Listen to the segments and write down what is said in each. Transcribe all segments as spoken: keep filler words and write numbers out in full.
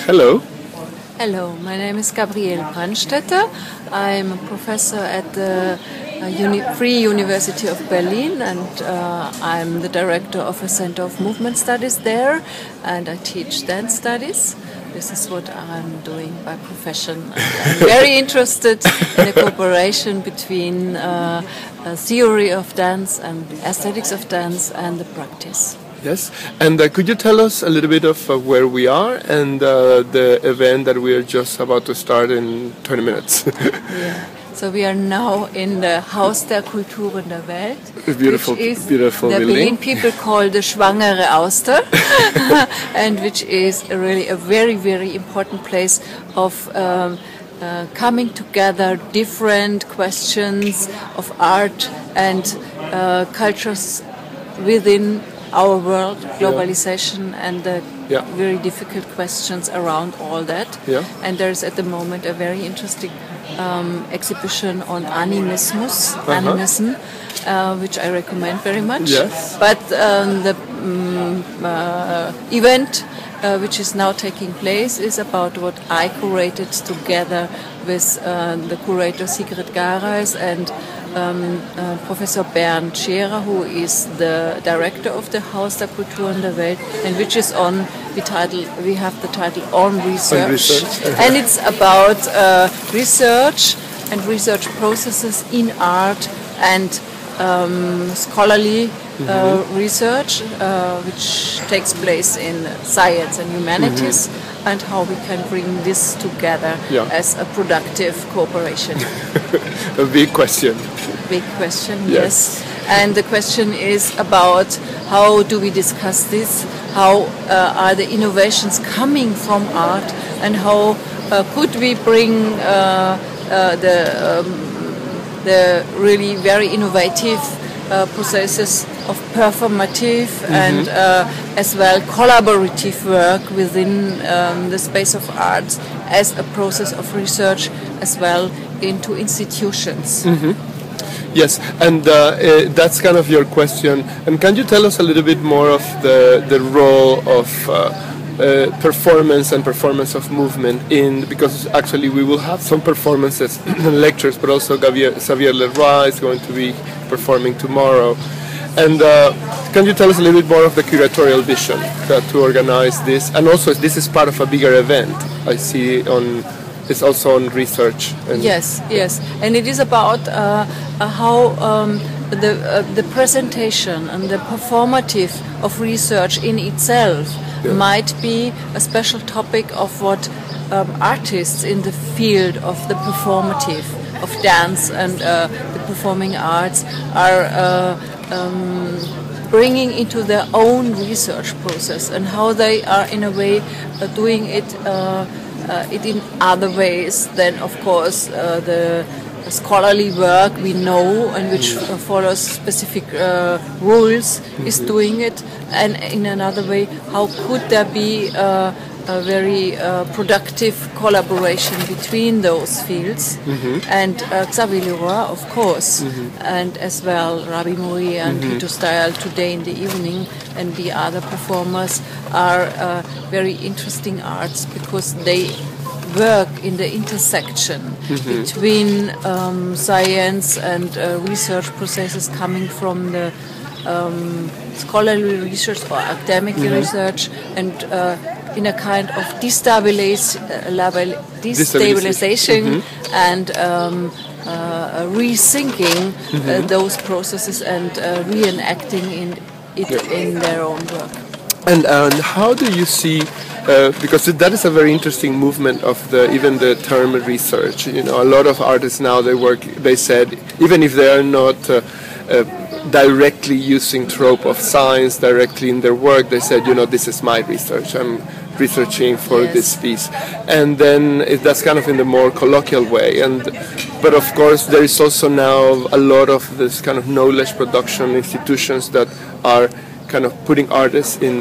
Hello. Hello, my name is Gabriele Brandstetter. I'm a professor at the uh, Uni Free University of Berlin, and uh, I'm the director of a Center of Movement Studies there, and I teach dance studies. This is what I'm doing by profession. I'm very interested in a cooperation between uh, a theory of dance and aesthetics of dance and the practice. Yes, and uh, could you tell us a little bit of uh, where we are and uh, the event that we are just about to start in twenty minutes? Yeah. So we are now in the Haus der Kulturen der Welt, beautiful, which is beautiful the building. Berlin people call the Schwangere Auster, and which is a really a very, very important place of um, uh, coming together different questions of art and uh, cultures within our world, globalization, yeah. and the yeah. very difficult questions around all that. Yeah. And there's at the moment a very interesting um, exhibition on animismus, uh-huh. animism, uh, which I recommend very much. Yes. But um, the um, uh, event uh, which is now taking place is about what I curated together with uh, the curator Sigrid Gareis and Um, uh, Professor Bernd Scherer, who is the director of the Haus der Kulturen der Welt, and which is on the title. We have the title on research, on research. And it's about uh, research and research processes in art and um, scholarly uh, mm-hmm. research, uh, which takes place in science and humanities. Mm-hmm. And how we can bring this together yeah. as a productive cooperation. A big question. Big question, yes. yes. And the question is about how do we discuss this? How uh, are the innovations coming from art? And how uh, could we bring uh, uh, the, um, the really very innovative Uh, processes of performative mm-hmm. and uh, as well collaborative work within um, the space of arts as a process of research as well into institutions. Mm-hmm. Yes, and uh, uh, that's kind of your question. And can you tell us a little bit more of the, the role of uh, uh, performance and performance of movement in, because actually we will have some performances and lectures, but also Xavier, Xavier Leroy is going to be performing tomorrow. And uh, can you tell us a little bit more of the curatorial vision that to organize this? And also this is part of a bigger event. I see on it's also on research. And yes, yes, and it is about uh, uh, how um, the uh, the presentation and the performative of research in itself yeah. might be a special topic of what um, artists in the field of the performative of dance and uh, the performing arts are uh, um, bringing into their own research process, and how they are in a way uh, doing it uh, uh, it in other ways than, of course, uh, the scholarly work we know and which uh, follows specific uh, rules mm-hmm. is doing it. And in another way, how could there be uh, a very uh, productive collaboration between those fields, mm-hmm. and uh, Xavier Leroy, of course, mm-hmm. and as well Rabi Mori and mm-hmm. Tito Style today in the evening, and the other performers are uh, very interesting arts because they work in the intersection mm-hmm. between um, science and uh, research processes coming from the um, scholarly research or academic mm-hmm. research, and uh, in a kind of destabilize, uh, level, destabilization mm-hmm. and um, uh, rethinking mm-hmm. uh, those processes and uh, reenacting in it yeah. in their own work. And, and how do you see, uh, because that is a very interesting movement of the even the term research. You know, a lot of artists now they work. They said even if they are not uh, uh, directly using trope of science directly in their work, they said, you know, this is my research. I'm researching for yes. this piece, and then it, that's kind of in the more colloquial way. And but of course there is also now a lot of this kind of knowledge production institutions that are kind of putting artists in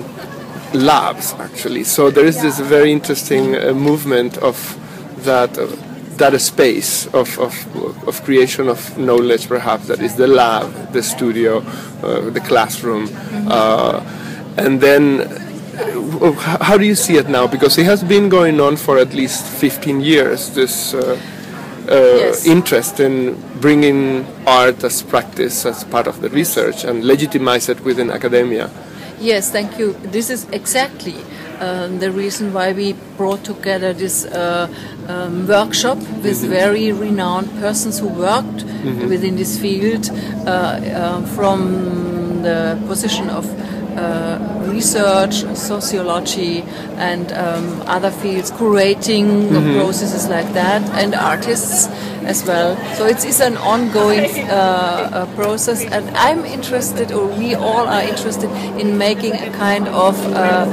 labs actually. So there is this very interesting uh, movement of that uh, that a space of, of of creation of knowledge, perhaps, that is the lab, the studio, uh, the classroom, mm-hmm. uh, and then uh, how do you see it now? Because it has been going on for at least fifteen years, this uh, uh, Yes. interest in bringing art as practice as part of the research and legitimize it within academia. Yes, thank you. This is exactly um, the reason why we brought together this uh, um, workshop with very renowned persons who worked within this field uh, uh, from the position of uh, research, sociology, and um, other fields, curating processes like that, and artists as well. So it is an ongoing uh, uh, process, and I'm interested, or we all are interested, in making a kind of uh,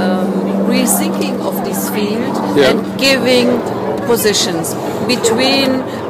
um, rethinking of this field Yeah. and giving positions between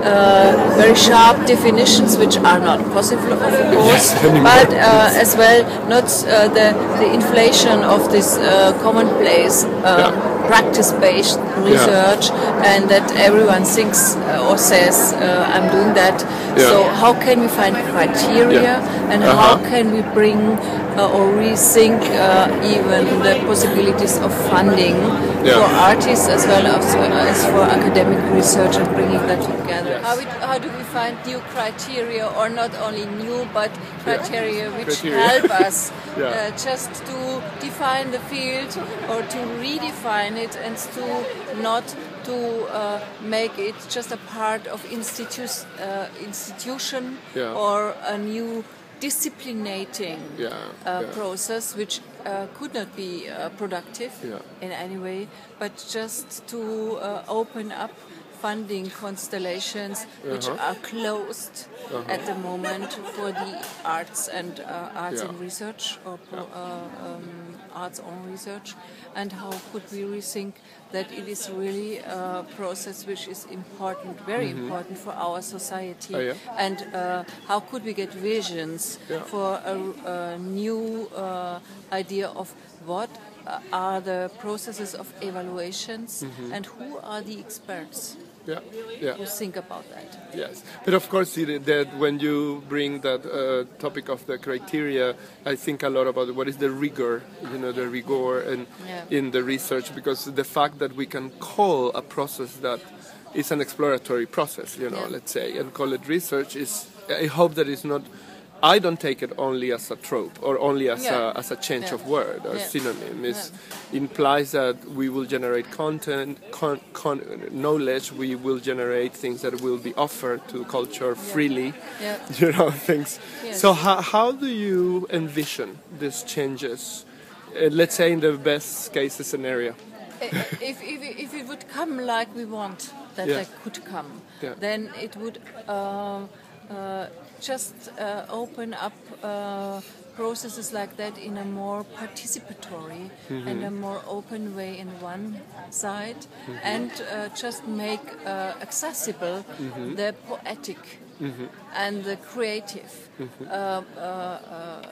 uh, very sharp definitions, which are not possible, of course, anymore. but uh, as well not uh, the, the inflation of this uh, commonplace uh, Yeah. practice-based research, and that everyone thinks uh, or says uh, I'm doing that. Yeah. So how can we find criteria, Yeah. and Uh-huh. how can we bring uh, or rethink uh, even the possibilities of funding Yeah. for artists as well as, as for academic research, and bringing that together? How, we, how do we find new criteria, or not only new but criteria which Criteria. help us Yeah. uh, just to define the field or to redefine it, and to not to uh, make it just a part of institu- uh, institution Yeah. or a new disciplinating Yeah, uh, yeah. process which uh, could not be uh, productive Yeah. in any way, but just to uh, open up funding constellations which Uh-huh. are closed at the moment for the arts and uh, arts Yeah. and research, or pro- uh, um, arts on research, and how could we rethink that it is really a process which is important, very important for our society, Oh, yeah. and uh, how could we get visions Yeah. for a, a new uh, idea of what uh, are the processes of evaluations, and who are the experts Yeah, yeah. who think about that. Yes, but of course, it, that when you bring that uh, topic of the criteria, I think a lot about what is the rigor, you know, the rigor and Yeah. in the research, because the fact that we can call a process that is an exploratory process, you know, Yeah. let's say, and call it research is. I hope that it's not. I don't take it only as a trope or only as Yeah. a as a change Yeah. of word or Yeah. synonym. It implies that we will generate content, con, con, knowledge. We will generate things that will be offered to culture freely. Yeah. You know, things. Yes. So how how do you envision these changes? Uh, let's say in the best case scenario. if, if, if it would come like we want that Yeah. they could come, Yeah. then it would uh, uh, just uh, open up uh, processes like that in a more participatory and a more open way in one side, and uh, just make uh, accessible the poetic and the creative uh, uh, uh,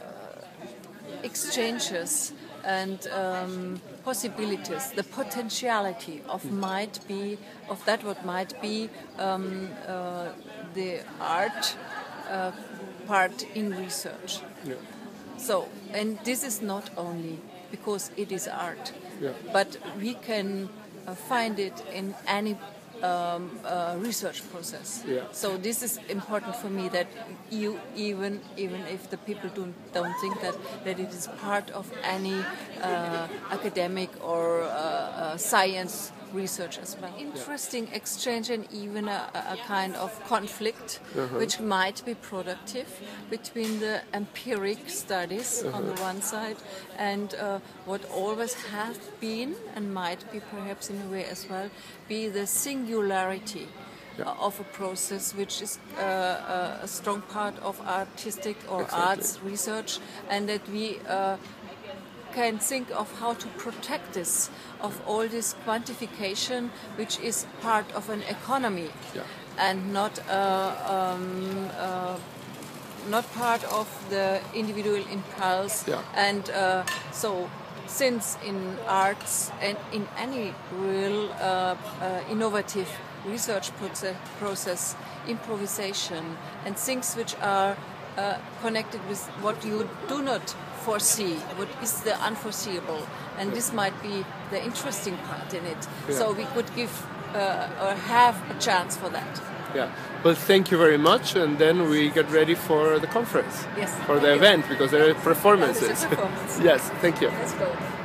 exchanges and um, possibilities, the potentiality of might be, of that what might be um, uh, the art uh, part in research. Yeah. So, and this is not only because it is art, Yeah. but we can uh, find it in any um, uh, research process. Yeah. So this is important for me, that you, even even if the people don't don't think that that it is part of any uh, academic or uh, uh, science research as well. Interesting exchange, and even a, a kind of conflict, which might be productive between the empiric studies on the one side and uh, what always has been and might be perhaps in a way as well be the singularity uh, of a process, which is uh, uh, a strong part of artistic or Exactly. arts research, and that we uh, can think of how to protect this, of all this quantification, which is part of an economy, Yeah. and not uh, um, uh, not part of the individual impulse. Yeah. And uh, so, since in arts and in any real uh, uh, innovative research proce- process, improvisation and things which are uh, connected with what you do not foresee, what is the unforeseeable, and this might be the interesting part in it. Yeah. So we could give uh, or have a chance for that. Yeah. Well, thank you very much, and then we get ready for the conference. Yes. For thank the you. event, because there are performances. Yeah, there's a performance. Yes. Thank you. Let's go.